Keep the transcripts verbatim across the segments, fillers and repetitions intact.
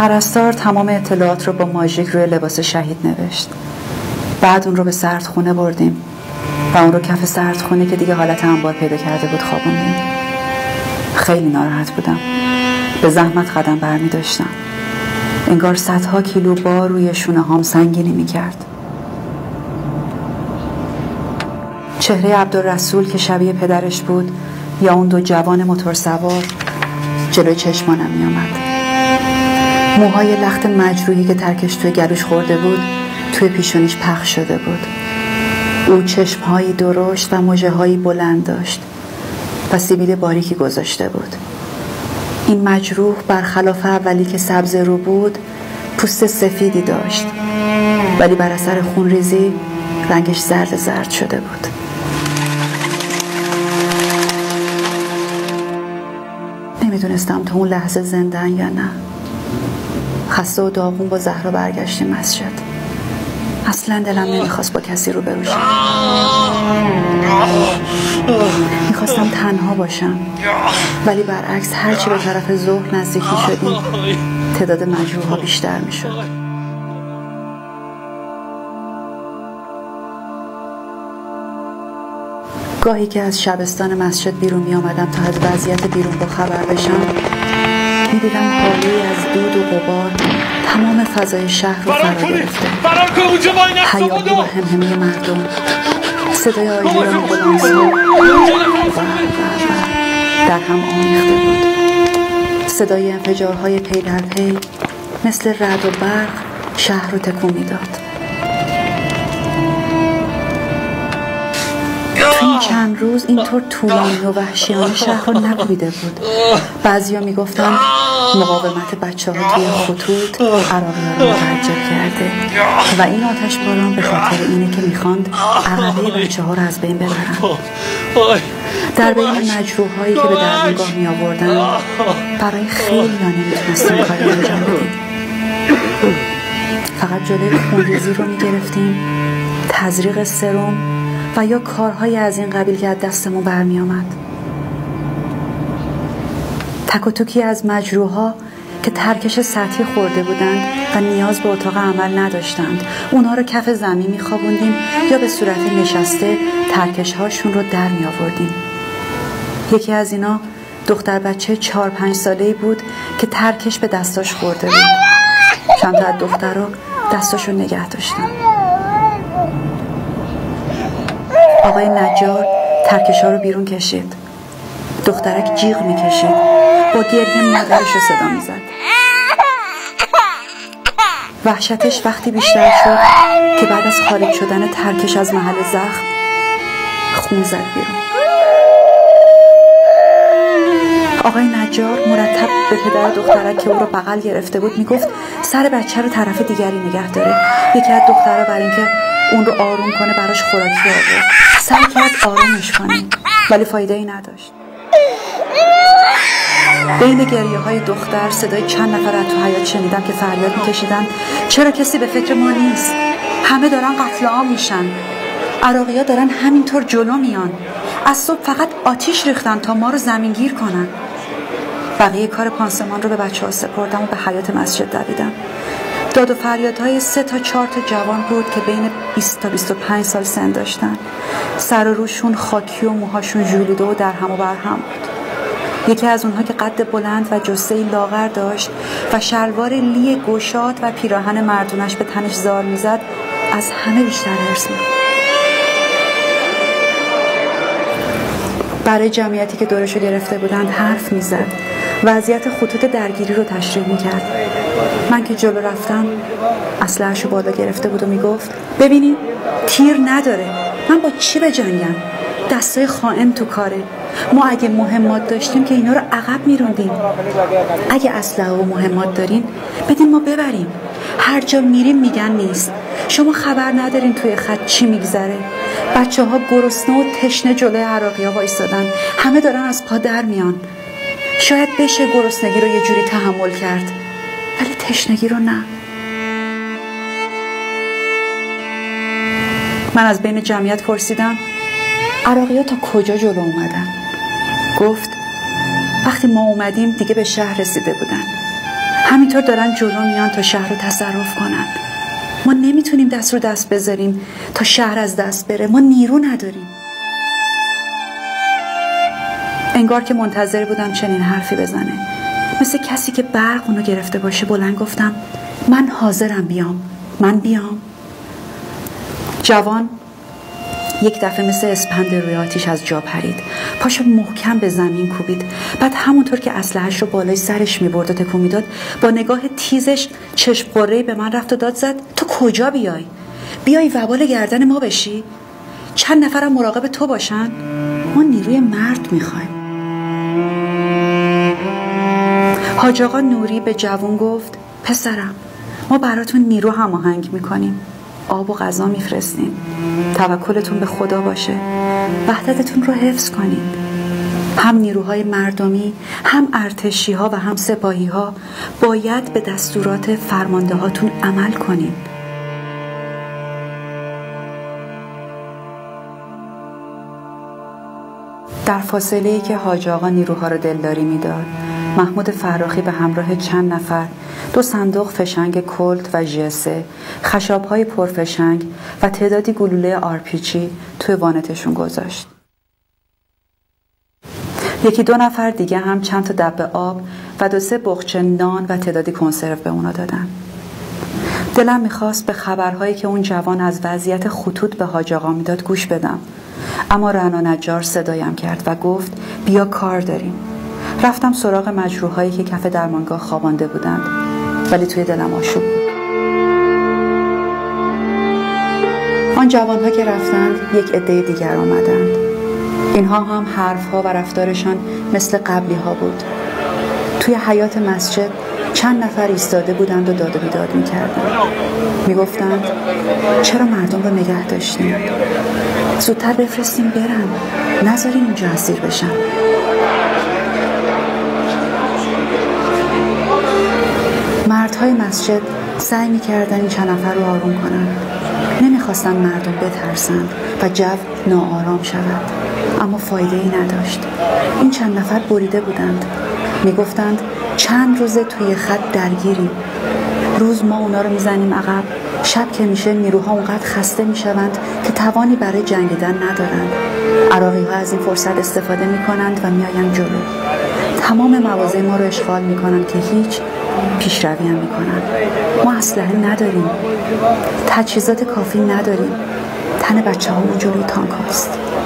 پرستار تمام اطلاعات رو با ماژیک روی لباس شهید نوشت. بعد اون رو به سردخونه بردیم و اون رو کف سردخونه که دیگه حالت انبار پیدا کرده بود خوابوندیم. خیلی ناراحت بودم. به زحمت قدم برمی داشتم. انگار صدها کیلو بار روی شونه هام سنگینی می کرد. چهره عبدالرسول که شبیه پدرش بود یا اون دو جوان موتور سوار جلوی چشمانم می آمد. موهای لخت مجروحی که ترکش توی گلوش خورده بود توی پیشونیش پخش شده بود. او چشمهایی درشت و مژه‌هایی بلند داشت و سیبیل باریکی گذاشته بود. این مجروح برخلاف اولی که سبز رو بود پوست سفیدی داشت، ولی بر اثر خونریزی رنگش زرد زرد شده بود. نمیدونستم تا اون لحظه زندن یا نه. خسته و داغون با زهرا برگشتیم مسجد. اصلا دلم نمیخواست با کسی رو بروشم. میخواستم تنها باشم، ولی برعکس هرچی به طرف ظهر نزدیکی شدیم تعداد مجروح ها بیشتر میشد. گاهی که از شبستان مسجد بیرون می آمدم تا از وضعیت بیرون با خبر بشم، می دیدم حالی از دود و غبار تمام فضای شهر رو فرا گرفته. هیاهو و همهمه مردم، صدای آژیر آمبولانس ها در هم آمیخته بود. صدای انفجارهای پی در پی مثل رعد و برق شهر رو تکون می داد. تو این چند روز اینطور طولانی و وحشیانه شهر رو نکوبیده بود. بعضیا میگفتن مقاومت بچه ها توی خطوط عراقی ها رو متعجب کرده و این آتش باران به خاطر اینه که میخواند عقبه بچه ها رو از بین ببرن. در بین مجروح هایی که به درمانگاه می آوردن برای خیلی ها نمیتونستیم کاری انجام بدیم. فقط جلوی خونریزی رو میگرفتیم، تزریق سرم و یا کارهای از این قبیل که از دستمون برمی آمد. تک و توکی از مجروحا که ترکش سطحی خورده بودند و نیاز به اتاق عمل نداشتند، اونها رو کف زمین می خوابوندیم یا به صورت نشسته ترکش هاشون رو در می آوردیم. یکی از اینا دختر بچه چهار پنج ساله‌ای بود که ترکش به دستاش خورده بود. چند تا از دخترها دستاشو نگه داشتن. آقای نجار ترکش ها رو بیرون کشید. دخترک جیغ می کشید. با گریه مادرش رو صدا می زد. وحشتش وقتی بیشتر شد که بعد از خارج شدن ترکش از محل زخم خون زد بیرون. آقای نجار مرتب به پدر دخترک که او رو بغل گرفته بود می گفت سر بچه رو طرف دیگری نگه داره. یکی از دخترها برای اینکه اون رو آروم کنه براش خوراکی آورد. سعی کرد آرومش کنه ولی فایده ای نداشت. بین گریه های دختر صدای چند نفر از تو حیاط شنیدم که فریاد میکشیدن چرا کسی به فکر ما نیست؟ همه دارن قتل عام میشن. عراقی ها دارن همینطور جلو میان. از صبح فقط آتیش ریختن تا ما رو زمینگیر کنن. بقیه کار پانسمان رو به بچه ها سپردم و به حیاط مسجد دویدم. داد و فریادهای سه تا چهار تا جوان بود که بین بیست تا بیست و پنج سال سن داشتن. سر و روشون خاکی و موهاشون ژولیده و در هم و بر هم بود. یکی از اونها که قد بلند و جثه‌ای لاغر داشت و شلوار لی گشاد و پیراهن مردونش به تنش زار میزد از همه بیشتر حرص می‌خورد. برای جمعیتی که دورشو گرفته بودند حرف میزد. وضعیت خطوط درگیری رو تشریح میکرد. من که جلو رفتم اسلحه‌شو بالا گرفته بود و میگفت ببینید تیر نداره، من با چی بجنگم؟ دستای خائن تو کاره. ما اگه مهمات داشتیم که اینا رو عقب میروندیم. اگه اسلحه و مهمات دارین بدین ما ببریم. هر جا میریم میگن نیست. شما خبر ندارین توی خط چی میگذره. بچه ها گرسنه و تشنه جلوی عراقی ها وایسادن. همه دارن از پا در میان. شاید بشه گرسنگی رو یه جوری تحمل کرد ولی تشنگی رو نه. من از بین جمعیت پرسیدم عراقی ها تا کجا جلو اومدن؟ گفت وقتی ما اومدیم دیگه به شهر رسیده بودن. همینطور دارن جلو میان تا شهر رو تصرف کنن. ما نمیتونیم دست رو دست بذاریم تا شهر از دست بره. ما نیرو نداریم. انگار که منتظر بودم چنین حرفی بزنه. مثل کسی که برق اونو گرفته باشه بلند گفتم من حاضرم بیام. من بیام. جوان یک دفعه مثل اسپند روی آتیش از جا پرید. پاشو محکم به زمین کوبید. بعد همونطور که اسلحه‌اش رو بالای سرش می‌برد و تکون میداد با نگاه تیزش چشم قره‌ای به من رفت و داد زد تو کجا بیای؟ بیای وبال گردن ما بشی؟ چند نفرم مراقب تو باشن؟ ما نیروی مرد می‌خوایم. حاج آقا نوری به جوان گفت پسرم ما براتون نیرو هماهنگ می‌کنیم. آب و غذا میفرستیم. توکلتون به خدا باشه. وحدتتون رو حفظ کنید. هم نیروهای مردمی، هم ارتشی ها و هم سپاهی ها باید به دستورات فرمانده هاتون عمل کنید. در فاصله‌ای که حاج آقا نیروها رو دلداری میداد، محمود فراخی به همراه چند نفر دو صندوق فشنگ کلت و ژسه، خشاب‌های پرفشنگ و تعدادی گلوله آرپیچی توی وانتشون گذاشت. یکی دو نفر دیگه هم چند تا دبه آب و دو سه بخچه نان و تعدادی کنسرو به اونا دادن. دلم میخواست به خبرهایی که اون جوان از وضعیت خطوط به حاج آقا میداد گوش بدم، اما رعنا نجار صدایم کرد و گفت بیا کار داریم. رفتم سراغ مجروحایی که کف درمانگاه خوابانده بودند، ولی توی دلم آشوب بود. آن جوانها که رفتند یک عده دیگر آمدند. اینها هم حرفها و رفتارشان مثل قبلی ها بود. توی حیاط مسجد چند نفر ایستاده بودند و داد و بیداد می‌کردند. می‌گفتند چرا مردم رو نگه داشتیم؟ زودتر بفرستیم برن، نذاریم اینجا اسیر بشن. مردهای مسجد سعی می‌کردن این چند نفر رو آروم کنن. نمی‌خواستن مردم بترسن و جو ناآرام شود، اما فایده‌ای نداشت. این چند نفر بریده بودند. می‌گفتند چند روزه توی خط درگیریم. روز ما اونا رو میزنیم عقب، شب که میشه نیروها اونقدر خسته میشوند که توانی برای جنگیدن ندارند. عراقی‌ها از این فرصت استفاده میکنند و میآیند جلو. تمام مواضع ما رو اشغال میکنند که هیچ پیشروی هم میکنند. ما اسلحه نداریم، تجهیزات کافی نداریم. تن بچه هامون جلوی تانک هاست.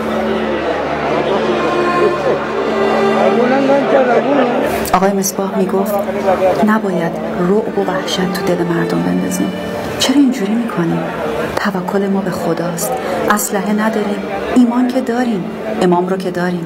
آقای مصباح میگفت نباید رعب و وحشت تو دل مردم بندازیم. چرا اینجوری میکنیم؟ توکل ما به خداست. اسلحه نداریم، ایمان که داریم، امام رو که داریم.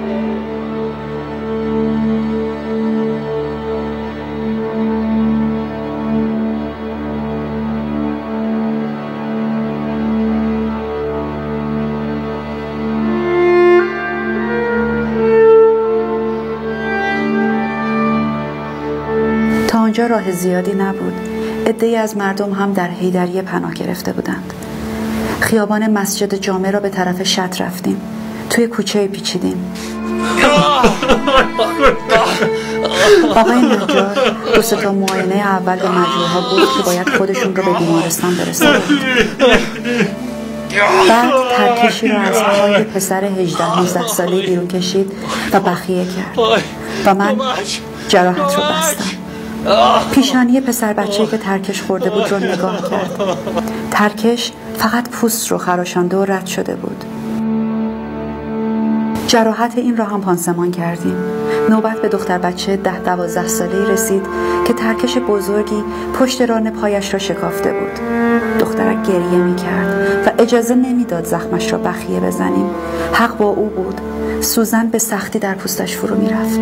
آنجا راه زیادی نبود. عده‌ای از مردم هم در حیدریه پناه گرفته بودند. خیابان مسجد جامع را به طرف شط رفتیم. توی کوچه پیچیدیم. آقای نجار دو سه تا معاینه اول به مجروح‌ها بود که باید خودشون رو به بیمارستان برسونند. بعد ترکشی را از پای پسر هجده نوزده ساله بیرون کشید و بخیه کرد و من جراحت رو بستم. پیشانی پسر بچه‌ای که ترکش خورده بود رو نگاه کرد. ترکش فقط پوست رو خراشانده و رد شده بود. جراحت این را هم پانسمان کردیم. نوبت به دختر بچه ده دوازده ساله‌ای رسید که ترکش بزرگی پشت ران پایش را شکافته بود. دخترک گریه می کرد و اجازه نمی داد زخمش را بخیه بزنیم. حق با او بود. سوزن به سختی در پوستش فرو می رفت.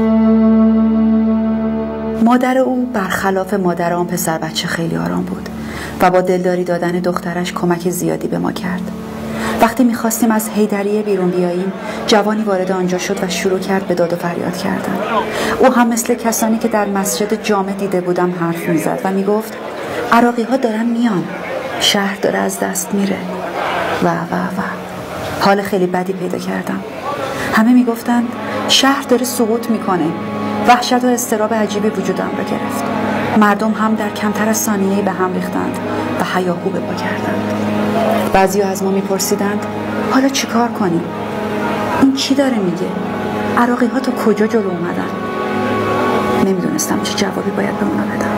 مادر او برخلاف مادر آن پسر بچه خیلی آرام بود و با دلداری دادن دخترش کمک زیادی به ما کرد. وقتی میخواستیم از حیدریه بیرون بیاییم، جوانی وارد آنجا شد و شروع کرد به داد و فریاد کردن. او هم مثل کسانی که در مسجد جامع دیده بودم حرف میزد و میگفت عراقی ها دارن میان، شهر داره از دست میره و و و حال خیلی بدی پیدا کردم. همه میگفتن شهر داره سقوط میکنه. وحشت و اضطراب عجیبی وجودم را گرفت. مردم هم در کمتر از ثانیه‌ای به هم ریختند و هیاهو به پا کردند. بعضی از ما میپرسیدند حالا چیکار کنیم؟ این کی داره میگه؟ عراقی ها تا کجا جلو اومدن؟ نمیدونستم چه جوابی باید به اونا بدم.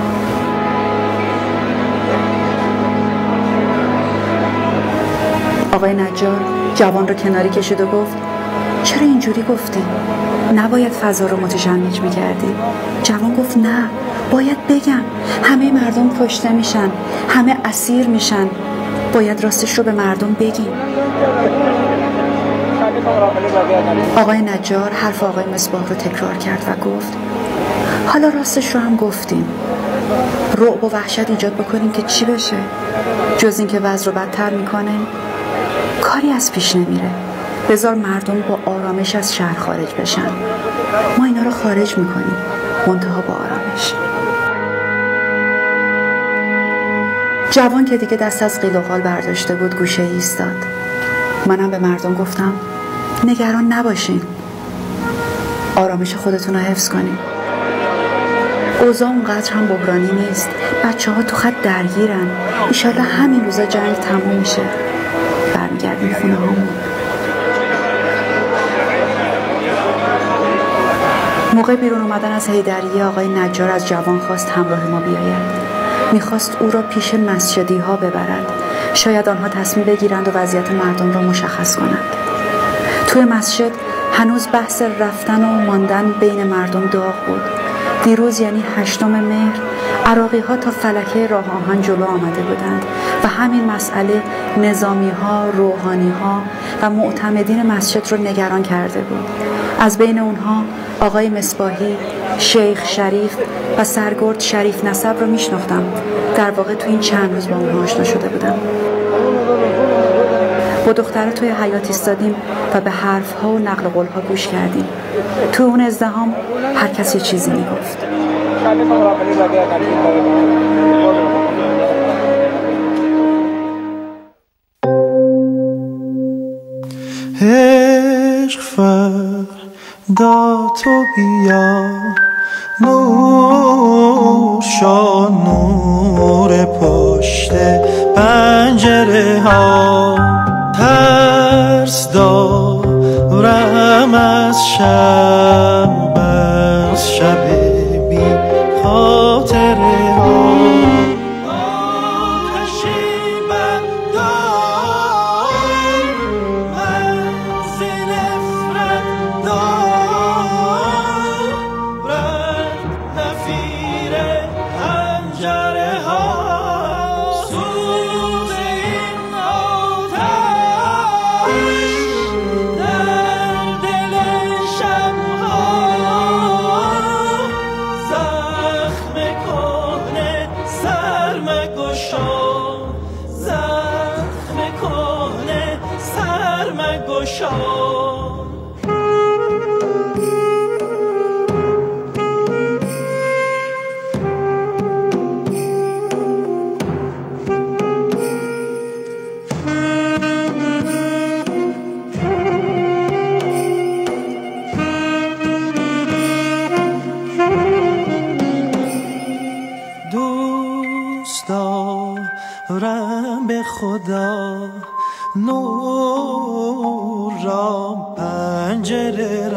آقای نجار جوان رو کناری کشید و گفت چرا اینجوری گفتی؟ نباید فضا رو متشنج میکردی؟ جوان گفت نه، باید بگم. همه مردم کشته میشن، همه اسیر میشن، باید راستش رو به مردم بگیم. آقای نجار حرف آقای مصباح رو تکرار کرد و گفت حالا راستش رو هم گفتیم. رعب و وحشت ایجاد بکنیم که چی بشه؟ جز این که وضع رو بدتر میکنه؟ کاری از پیش نمیره. بذار مردم با آرامش از شهر خارج بشن. ما اینا رو خارج میکنیم، منتها با آرامش. جوان که دیگه دست از قیل و قال برداشته بود گوشه ایستاد. منم به مردم گفتم نگران نباشین، آرامش خودتون رو حفظ کنین. اوضاع اونقدر هم بحرانی نیست. بچه ها تو خط درگیرن. ایشالله همین روزا جنگ تموم میشه، برمیگردیم خونه هامون. موقع بیرون اومدن از حیدریه آقای نجار از جوان خواست همراه ما بیاید. میخواست او را پیش مسجدی ها ببرد. شاید آنها تصمیم بگیرند و وضعیت مردم را مشخص کنند. توی مسجد هنوز بحث رفتن و ماندن بین مردم داغ بود. دیروز یعنی هشتم مهر عراقی ها تا فلکه راه آهن جلو آمده بودند و همین مسئله نظامی ها، روحانی ها و معتمدین مسجد رو نگران کرده بود. از بین اونها آقای مصباحی، شیخ شریف و سرگرد شریف نسب رو میشناختم. در واقع تو این چند روز با اونها آشنا شده بودم. با دختره توی حیاط ایستادیم و به حرفها و نقل قولها گوش کردیم. تو اون ازدحام هر کس یه چیزی میگفت. عشق فردا تو بیا، نور شا نور پشت پنجره ها. ترس دارم از شب، از شب بی خاطره ها. دارم به خدا نور را پنجره